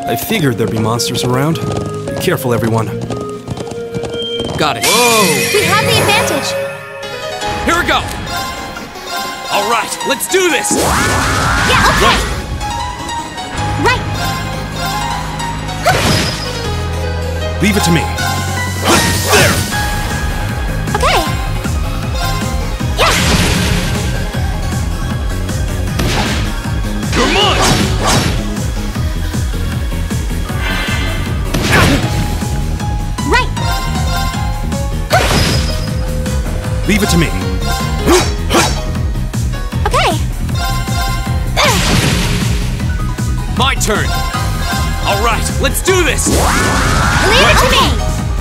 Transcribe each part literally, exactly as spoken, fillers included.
I figured there'd be monsters around. Be careful, everyone. Got it. Whoa! We have the advantage. Here we go! Alright, let's do this! Yeah, okay! Right! Leave it to me. There! Okay! Yeah! You're mine! Right! Leave it to me. Okay! My turn! Alright, let's do this! Leave it to me!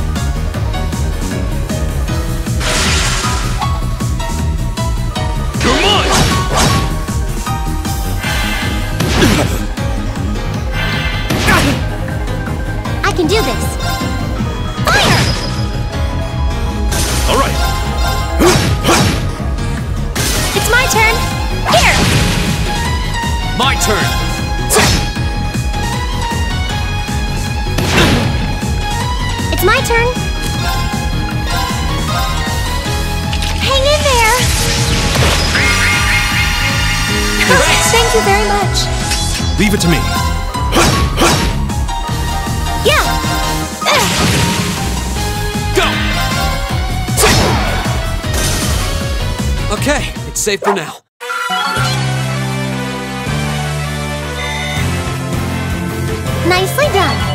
You're mine! I can do this! Fire! Alright! It's my turn! Here! My turn! It's my turn! Hang in there! Thank you very much! Leave it to me. Yeah! Go! Okay, it's safe for now. Nicely done!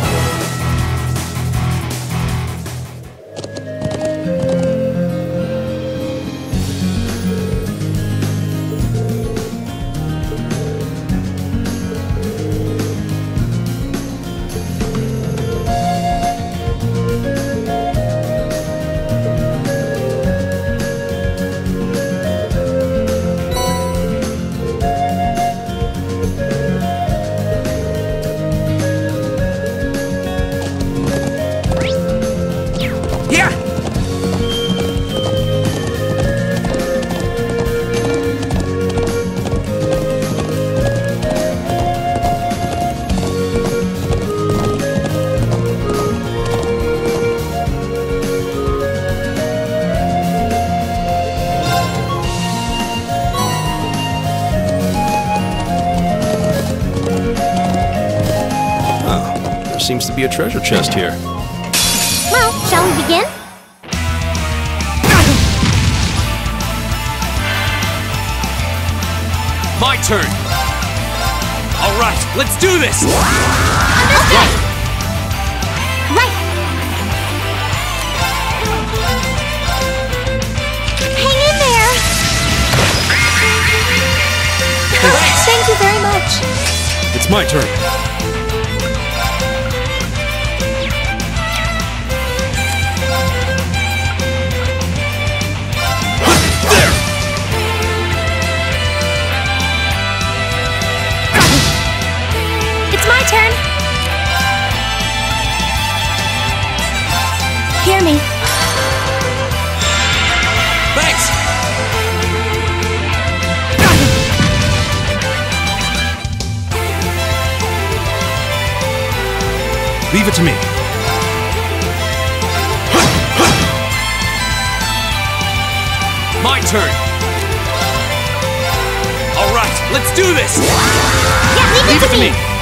Seems to be a treasure chest here. Well, shall we begin? My turn! Alright, let's do this! Understood! Right! Hang in there! Thank you very much! It's my turn. My turn. Hear me. Thanks! Leave it to me. My turn! Alright, let's do this! Yeah, leave, Leave it to me. me.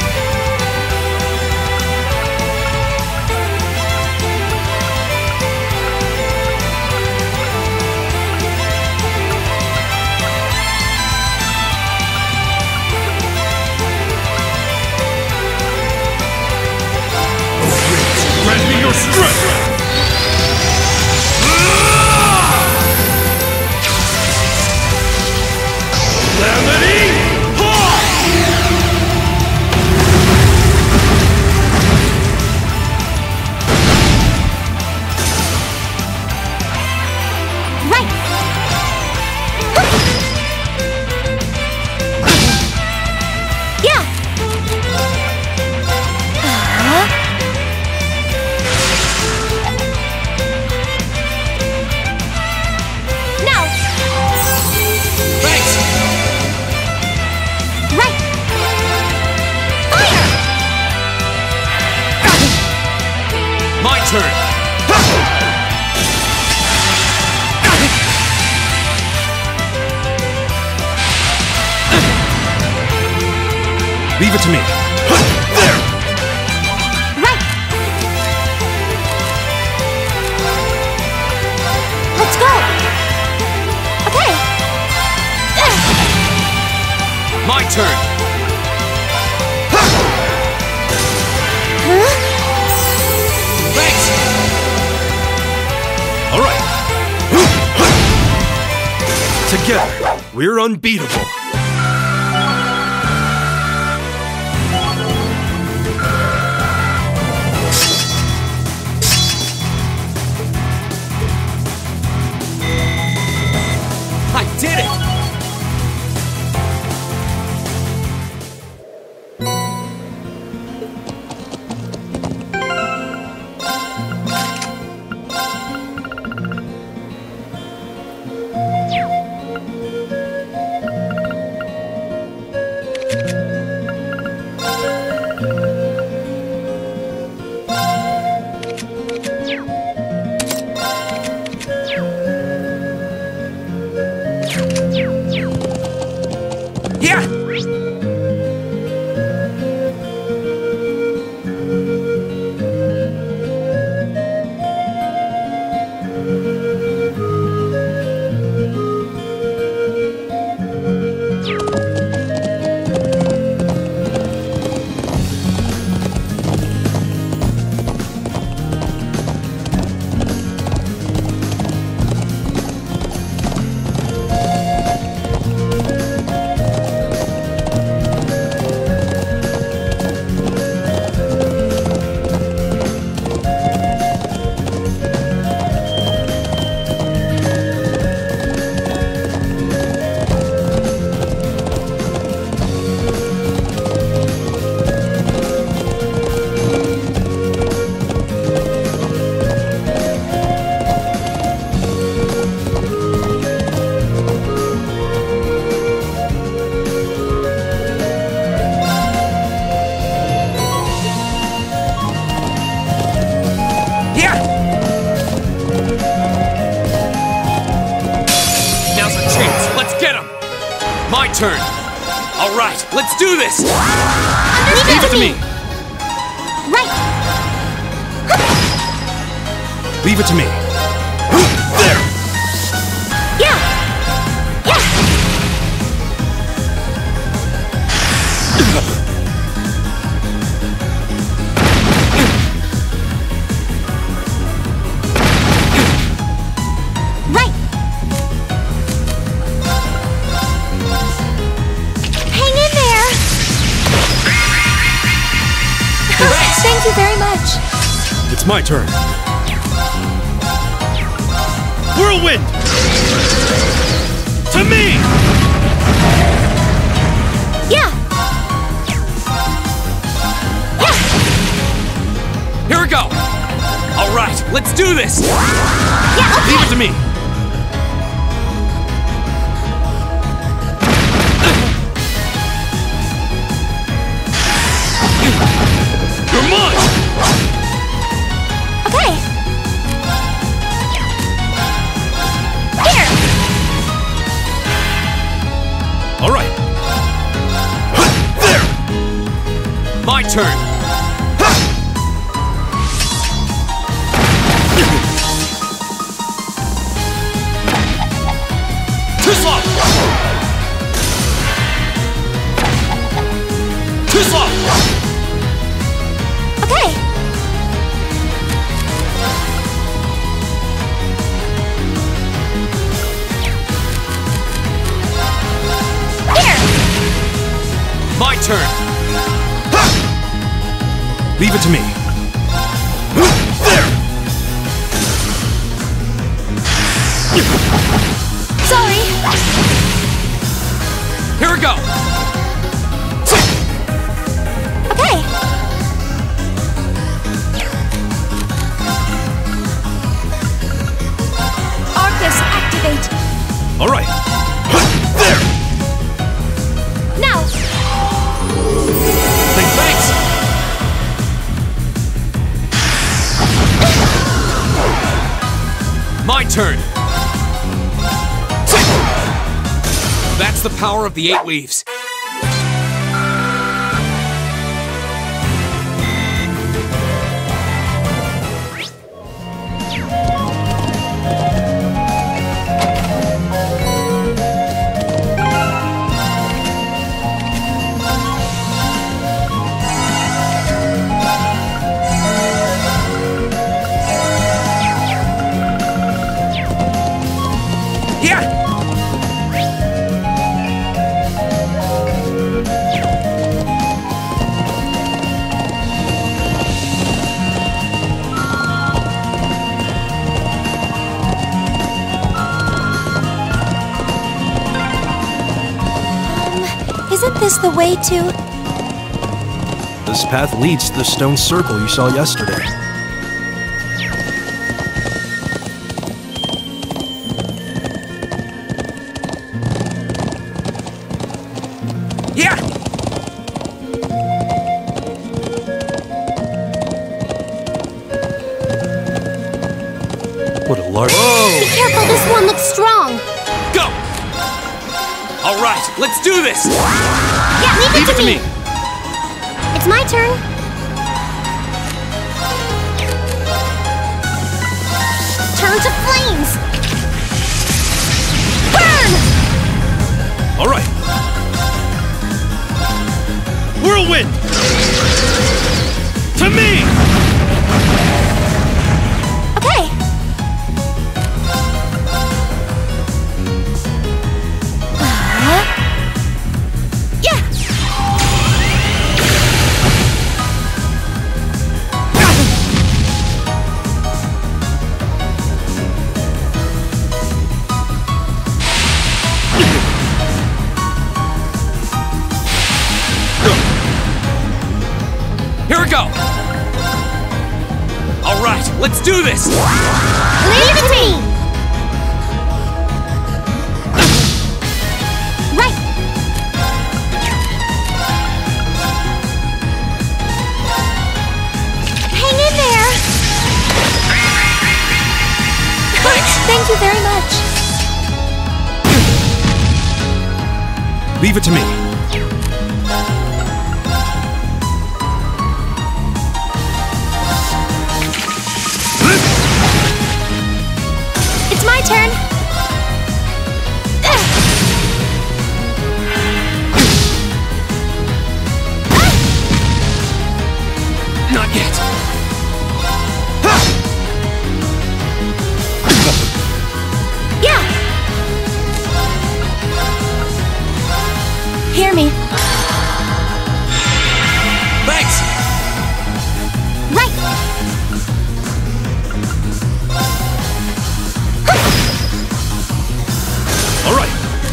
Grant me your strength! Calamity! turn. Leave it to me. There! Right! Let's go! Okay! My turn. Huh? Thanks! All right. Together, we're unbeatable. I did it! Yeah! My turn. All right, let's do this. Leave it to me. Right. Leave it to me. There. Yeah. Yeah. Right. Hang in there. Thank you very much. It's my turn. Whirlwind! To me! Yeah. Yeah. Here we go. All right, let's do this. Yeah. Okay. Leave it to me. You're mine. Okay. Here. All right. There. My turn. Too slow. Too slow. Okay. Here. My turn. Leave it to me. There. Sorry. Here we go. Okay. Arcus, activate. All right. There. Now. Thanks. turn. That's the power of the eight leaves. Isn't this the way to... This path leads to the stone circle you saw yesterday. Yeah! What a large... Whoa! Be careful, this one looks strong. Go! All right, let's do this! Yeah, leave, Leave it, to, it to me. me! It's my turn. Turn to flames. Burn! All right. Whirlwind! To me! Okay. Uh, yeah. Here we go! All right, let's do this! Leave it to me. Right. Hang in there. Thanks! Thank you very much. Leave it to me. It's my turn. Not yet. Yeah. Hear me. Thanks! Right. All right.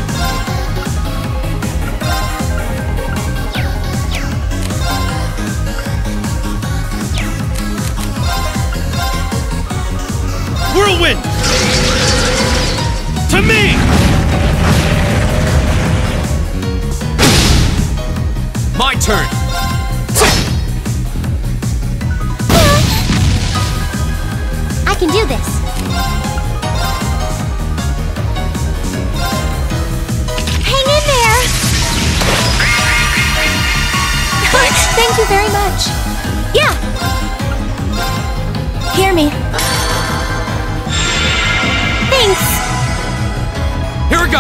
Whirlwind! To me! My turn! I can do this. Hang in there. Thanks! Thank you very much. Yeah. Hear me. Thanks. Here we go!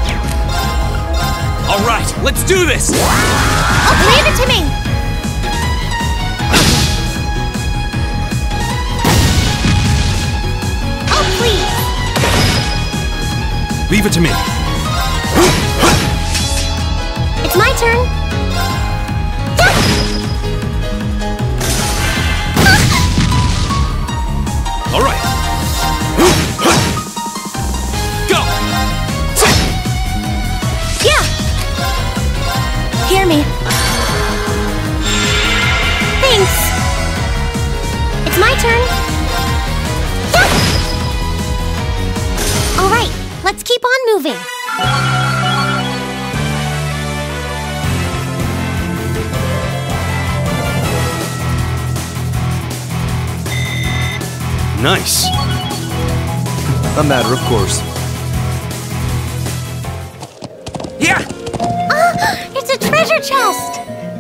All right, let's do this! Oh, leave it to me. Oh, please. Leave it to me. It's my turn. All right. Go! Yeah. Hear me. Thanks. It's my turn. All right, let's keep on moving. Nice. A matter of course. Yeah! Ah, it's a treasure chest!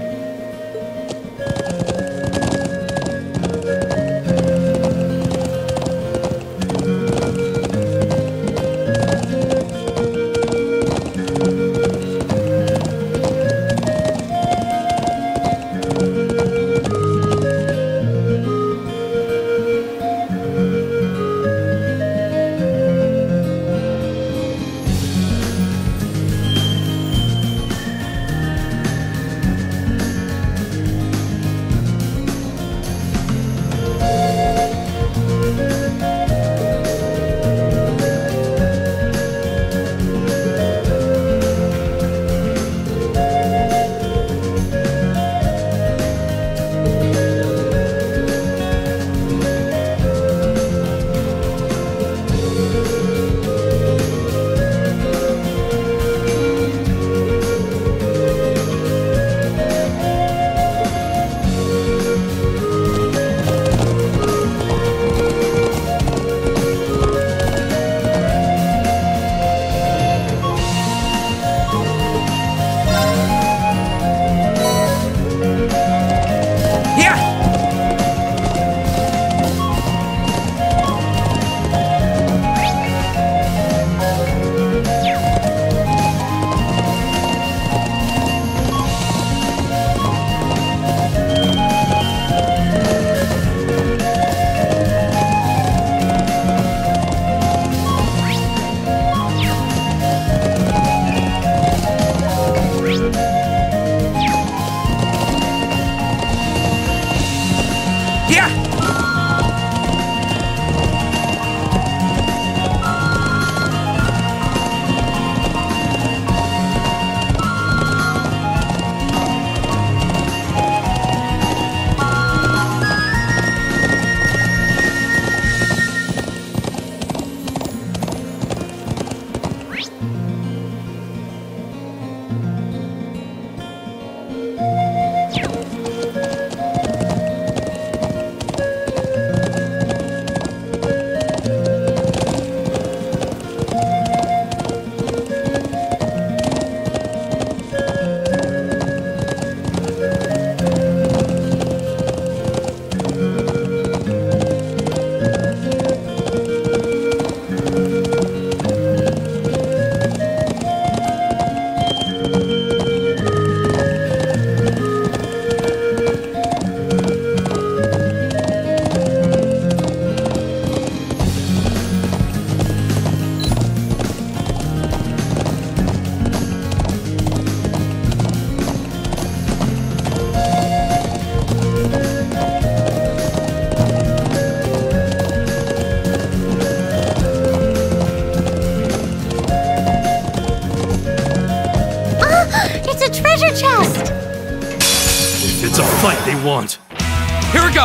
They want. Here we go!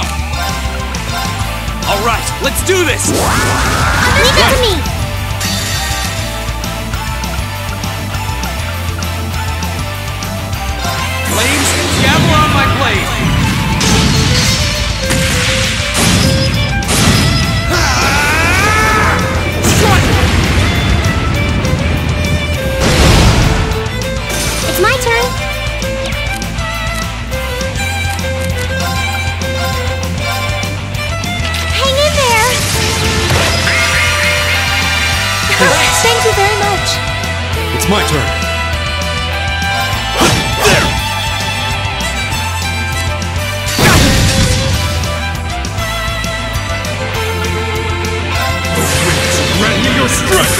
Alright, let's do this! Leave it to me! Flames, gavel on my blade! Strike! It's my turn! Thank you very much. It's my turn. There! Grant me your strength!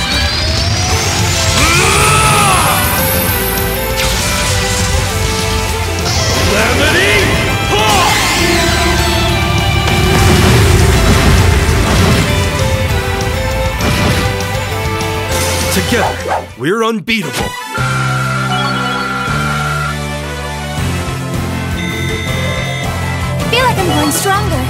Calamity! Together, we're unbeatable. I feel like I'm growing stronger.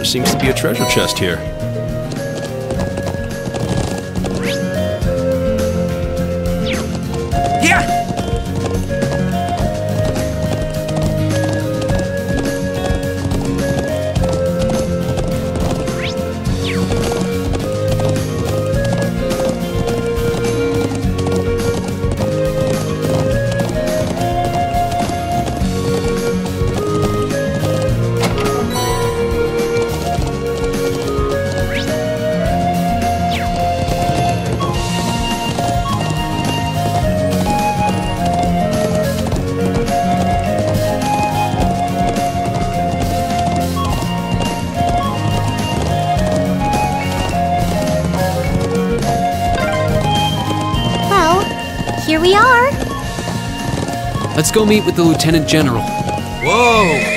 seems to be a treasure chest here. Yeah! Well, here we are. Let's go meet with the Lieutenant General. Whoa!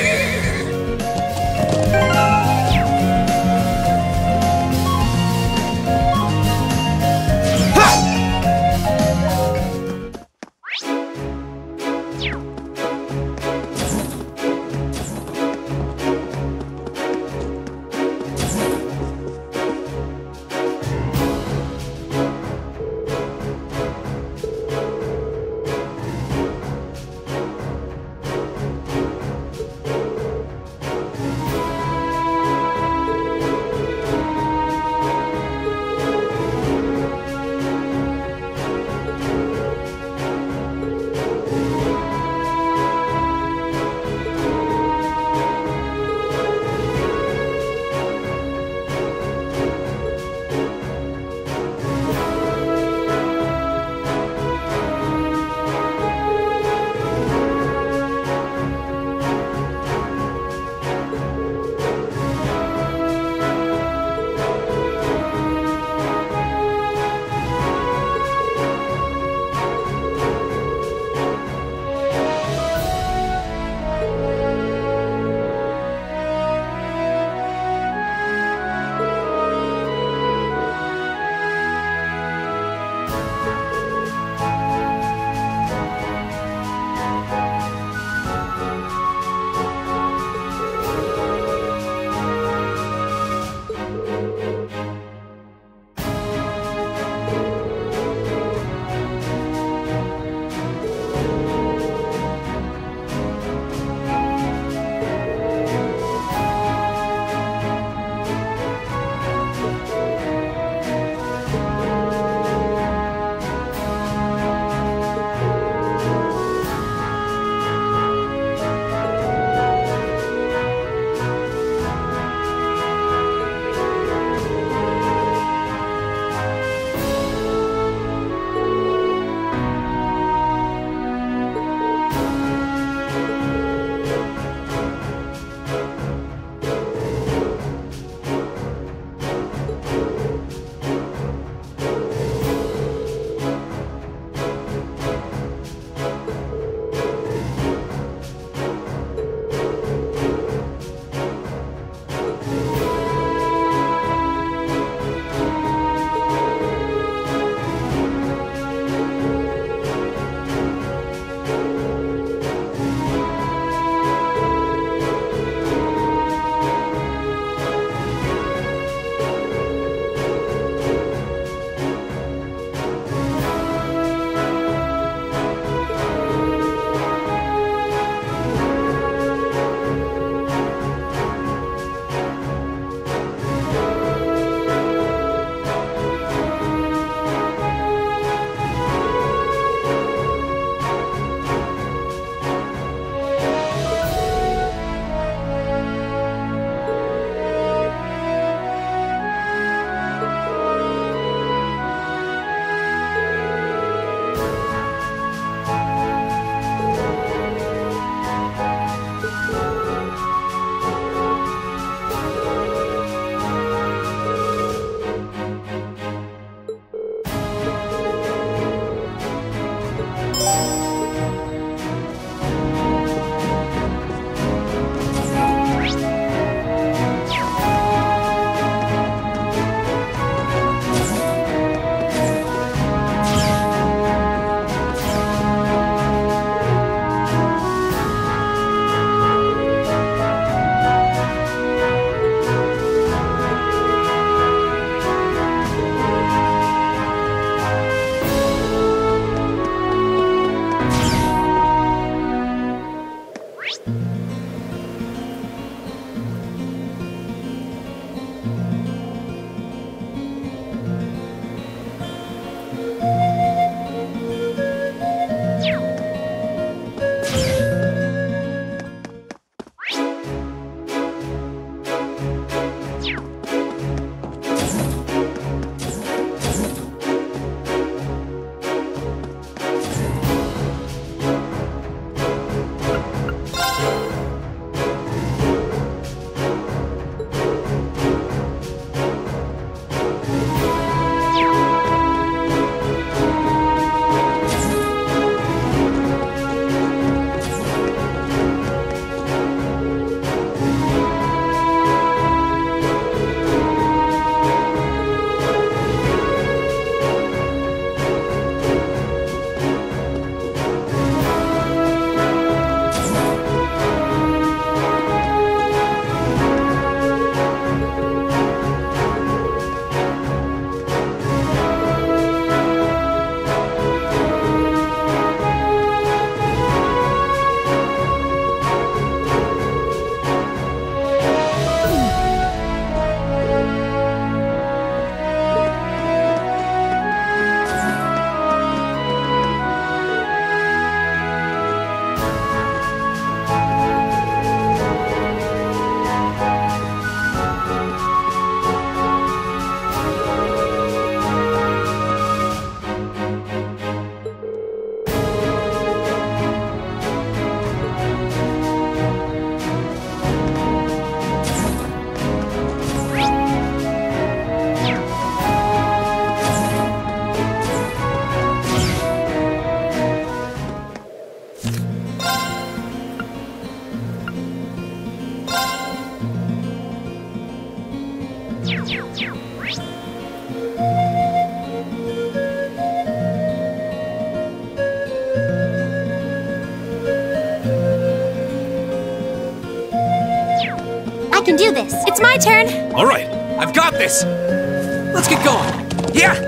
I can do this. It's my turn. All right, I've got this. Let's get going. Yeah!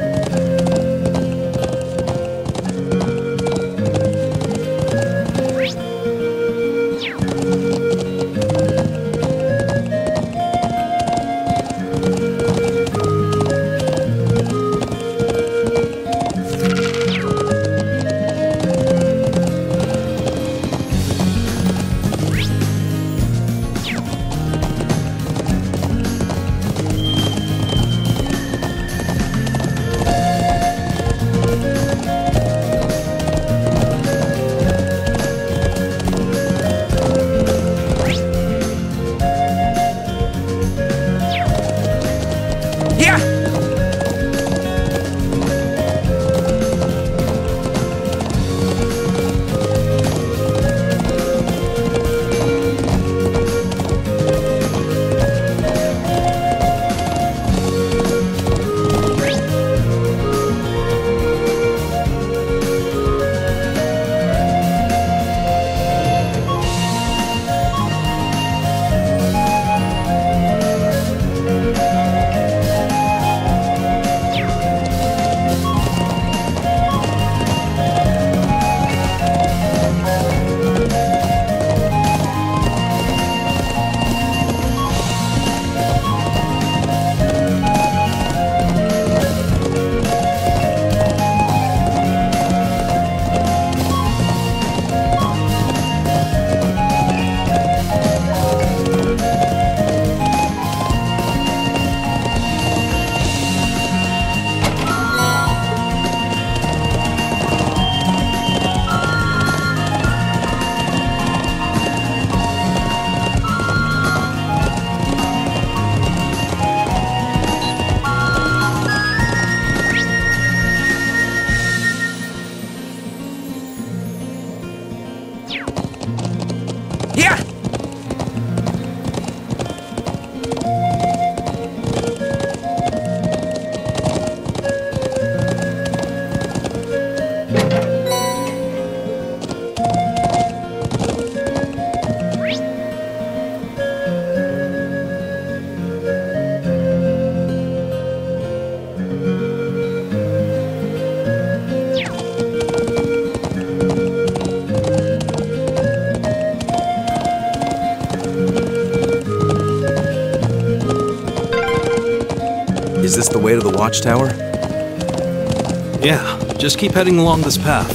Is this the way to the watchtower? Yeah, just keep heading along this path.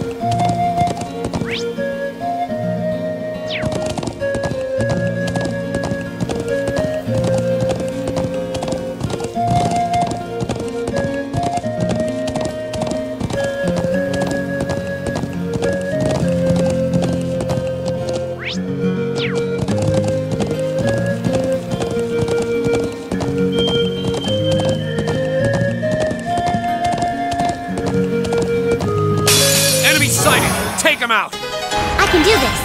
Enemy sighted! Take him out! I can do this.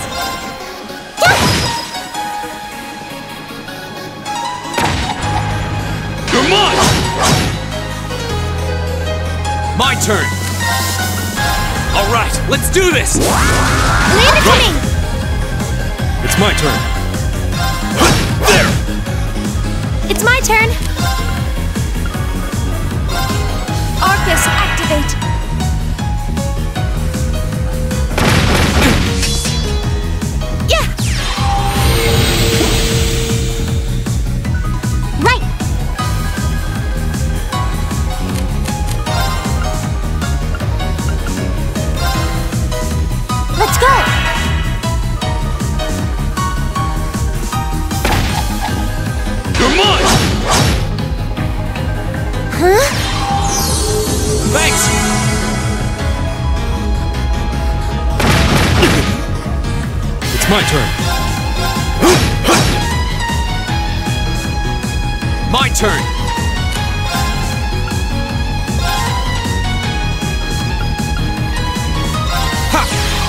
You're mine! My turn! Alright, let's do this! Levitating! It's my turn. There! It's my turn. Arcus, activate. Yeah! Right! Let's go! You're mine! Huh? Thanks! It's my turn. My turn! Ha!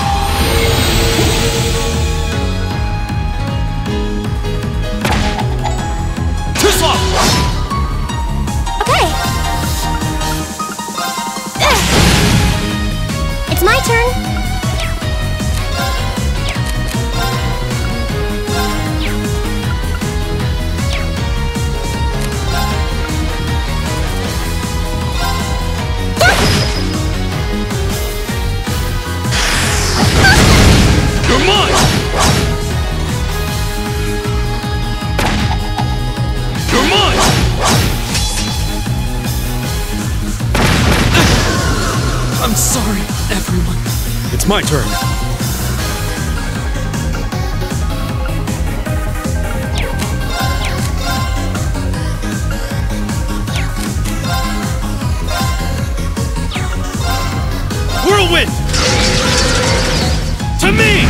Too slow! Okay. Ugh. It's my turn. You're mine! You're mine! I'm sorry, everyone. It's my turn. Whirlwind! To me!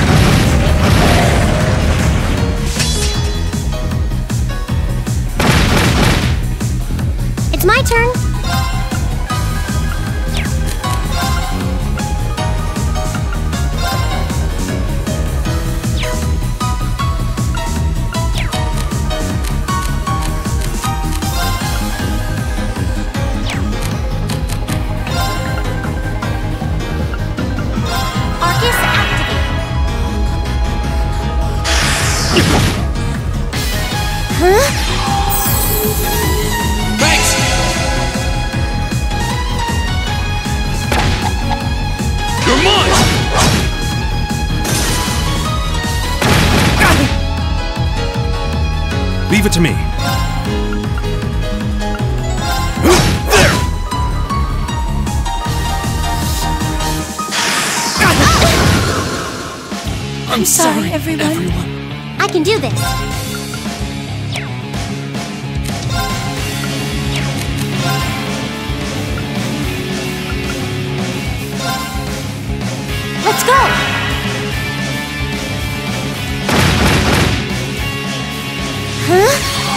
It's my turn. Arcus, activate. Huh? Thanks! You're mine! Leave it to me. There! I'm sorry, everyone. I can do this. Let's go! Huh?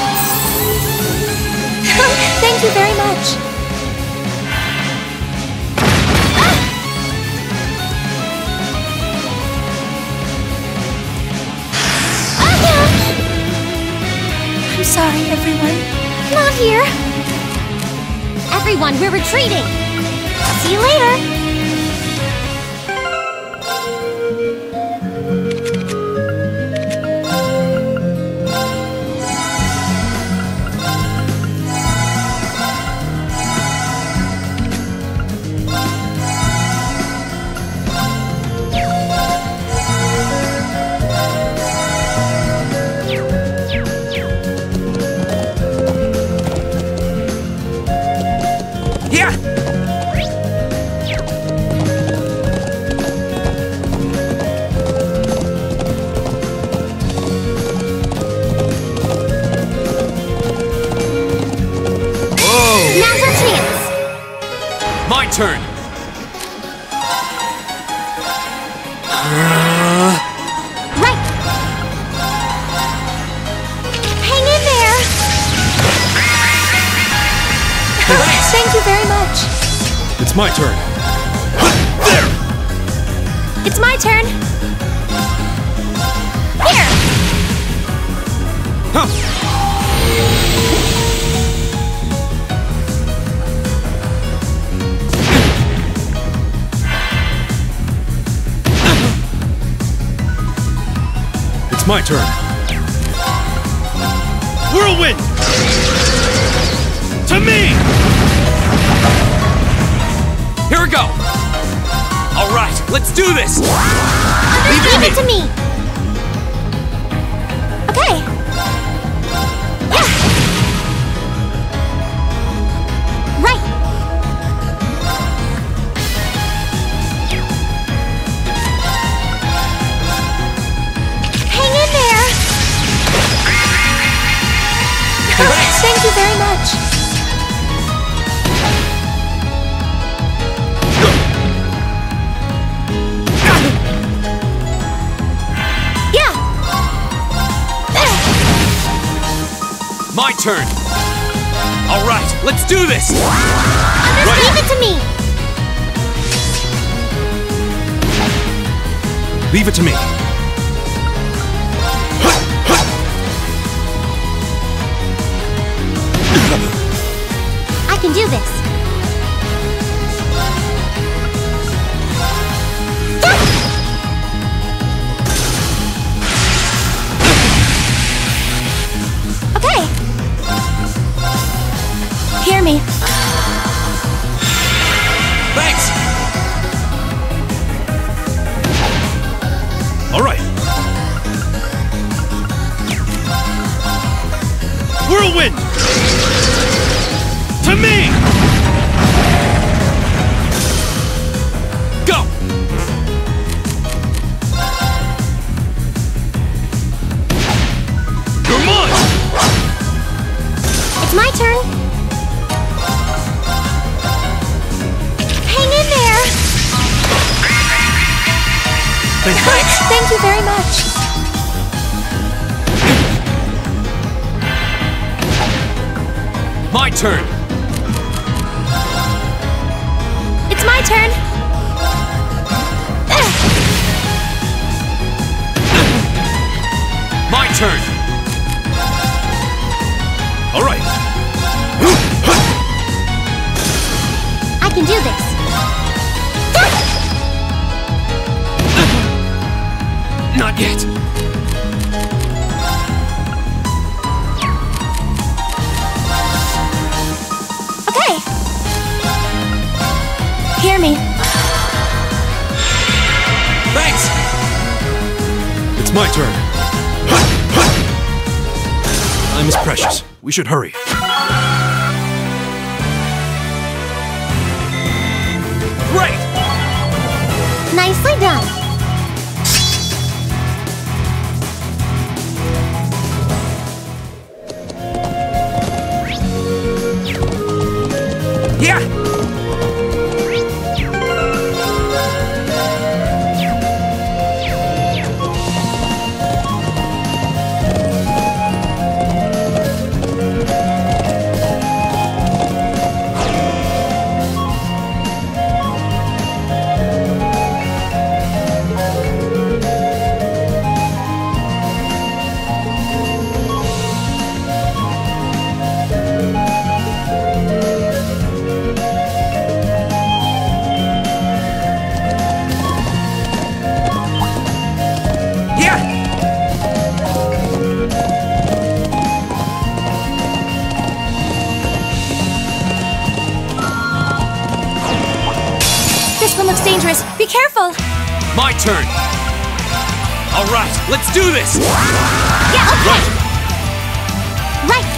Thank you very much. I'm sorry, everyone. Not here. Everyone, we're retreating. See you later. Yeah! Right. Hang in there. Thank you very much. It's my turn. There! It's my turn. Here. Huh. It's my turn. Whirlwind! To me! Here we go! Alright, let's do this! Leave it to me. Okay. Yeah. Right. Hang in there. Thank you very much. Yeah. My turn! Alright, let's do this! Leave it to me. Leave it to me. I can do this. Okay. Hear me. Thanks! All right. Whirlwind! To me! Go! You're mine! It's my turn. Hang in there. Thanks. Thank you very much. My turn! It's my turn. My turn! All right. I can do this. Not yet! Okay. Hear me. Thanks! It's my turn. Time is precious. We should hurry. Great! Nicely done. Yeah! This one looks dangerous. Be careful. My turn! Alright, let's do this! Yeah, okay. Right.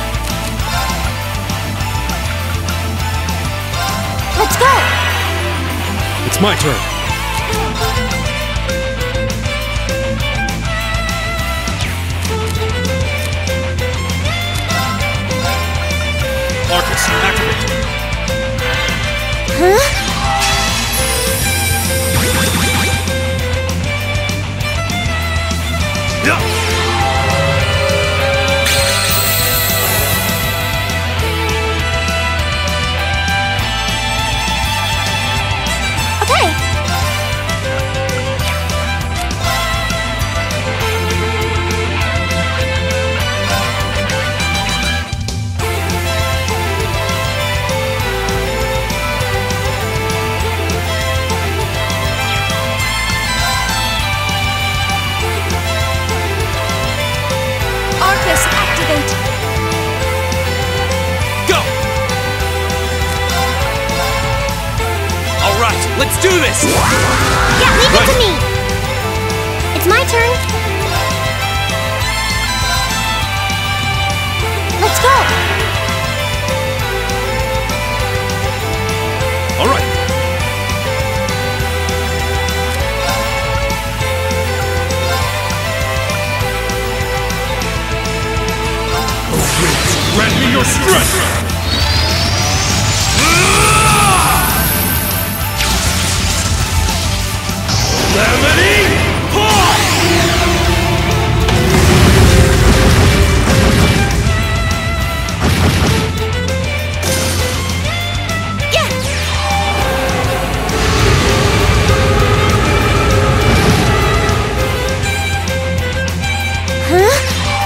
Let's go. It's my turn. Arcus, activate. Huh? Let's do this! Yeah, leave it to me! It's my turn! Let's go! All right. Grant me your strength! Calamity! Yeah! Huh?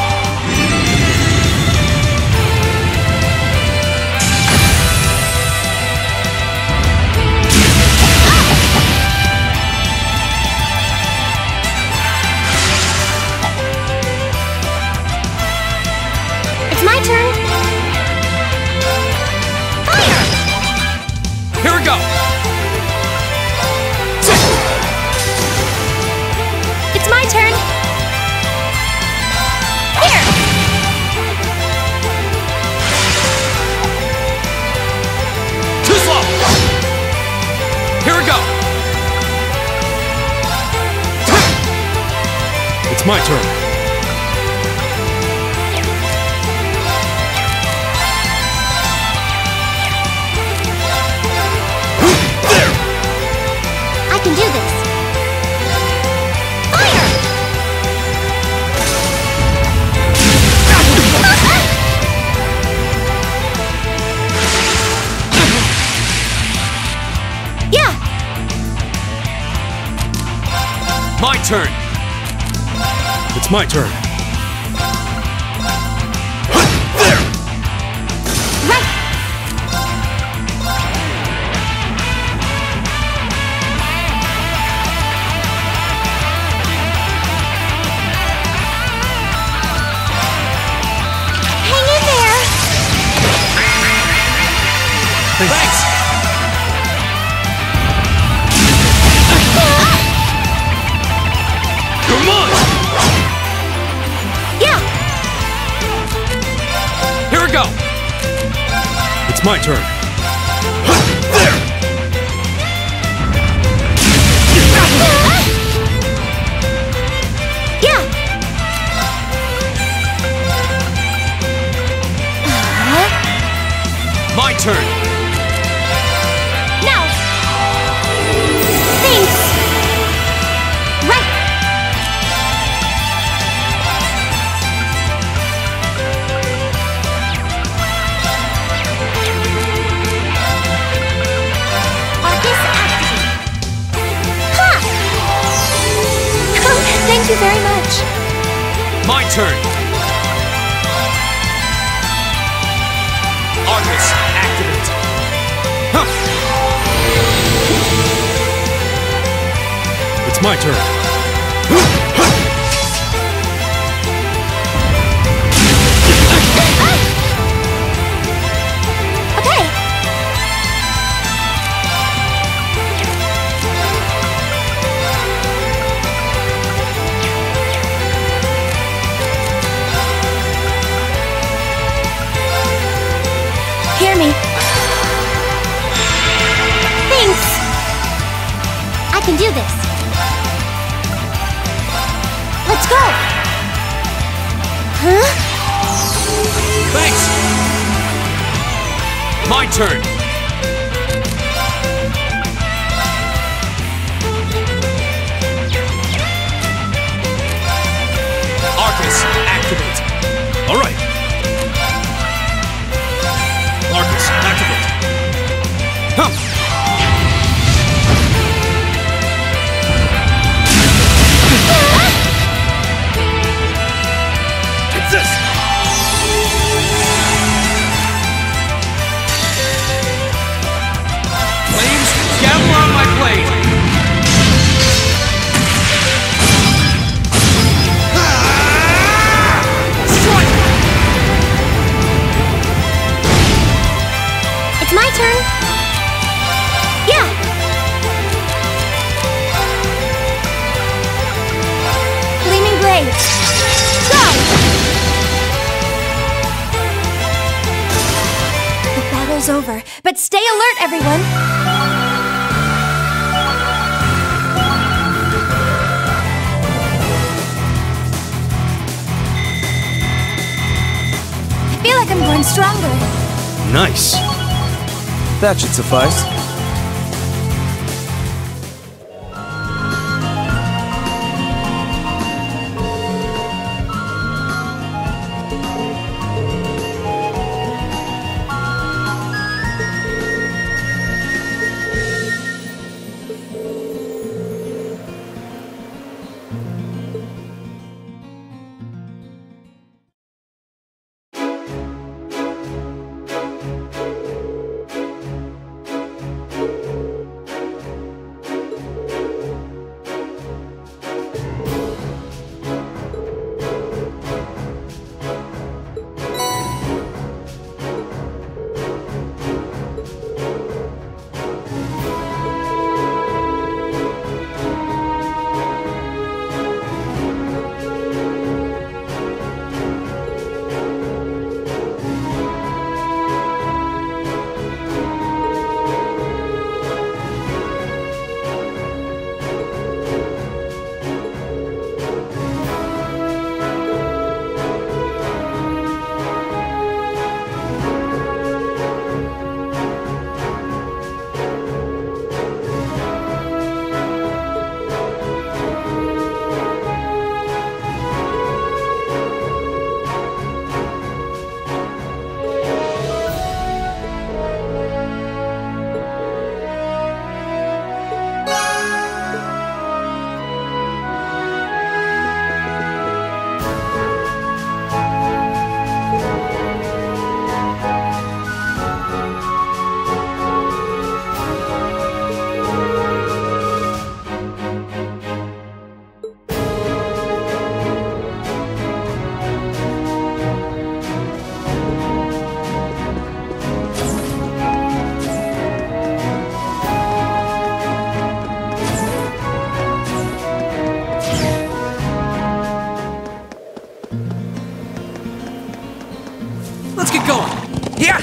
It's my turn! Fire! Here we go! It's my turn! Here! Too slow! Here we go! It's my turn. I can do this! Fire! Yeah! My turn! It's my turn. Right! Hang in there! Thanks! Come on! Yeah! Here we go! It's my turn. Yeah! My turn! Now! Thanks! Right! Arcus activate! Ha! Thank you very much! My turn! Arcus activate! Huh. It's my turn. Okay! Hear me. Thanks! I can do this. Let's go! Huh? Thanks! My turn! Arcus activate! All right. Arcus, activate. Huh. It's this. Flames, gather on my blade! Strike! Okay! Go! The battle's over, but stay alert, everyone! I feel like I'm growing stronger. Nice. That should suffice. Let's get going. Yeah.